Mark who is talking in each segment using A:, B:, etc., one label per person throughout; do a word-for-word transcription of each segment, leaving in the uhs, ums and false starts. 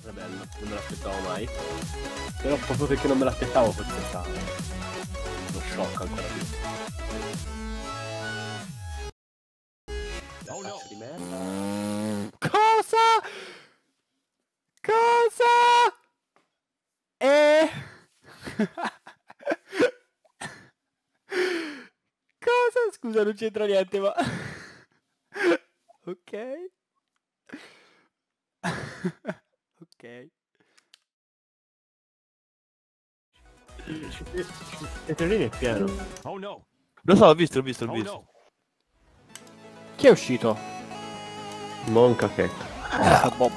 A: È bello, non me l'aspettavo mai. Però proprio perché non me l'aspettavo forse stava lo shock ancora più. Oh no. Di me.
B: Cosa? Cosa? Eh? Cosa? Scusa, non c'entra niente, ma... Ok. Ok.
A: Il terreno è pieno.
C: Oh no.
B: Lo so, l'ho visto, l'ho visto, l'ho
C: Oh
B: visto.
C: no.
B: Chi è uscito?
A: Monca che.
B: Ah, Bob.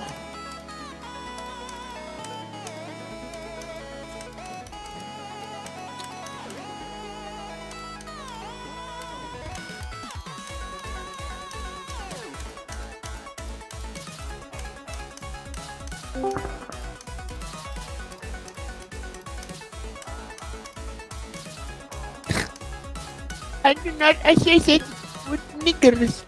B: I do not associate with niggers.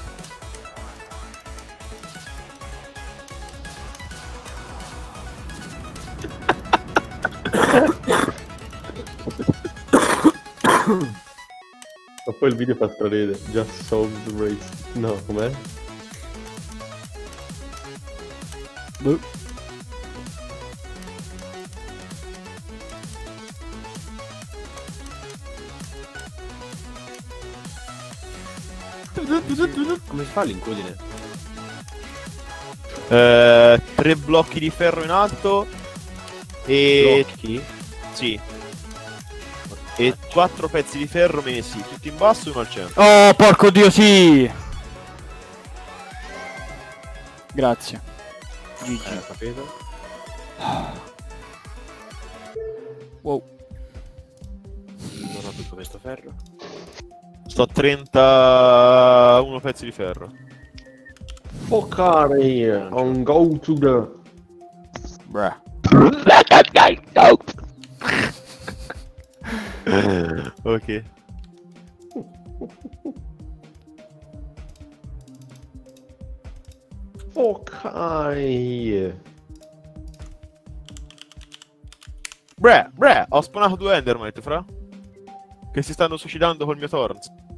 A: Ma poi il video fa straridere. Just solve the race. No, com'è?
B: Boh.
A: Come si fa l'incudine?
D: Eh, tre blocchi di ferro in alto e...
A: Blocchi?
D: Sì. E quattro pezzi di ferro messi, tutti in basso e uno al centro.
B: Oh, porco dio, sì! Grazie. G G.
A: Eh, capito?
B: Wow.
A: Non ho tutto questo ferro.
D: Sto a trentuno pezzi di ferro.
A: Fuck out of here. On go to the...
B: Bruh.
D: Ok.
A: Fuck out of here.
D: Bre, bre, ho spawnato due endermite, fra. Che si stanno suicidando col mio torrent.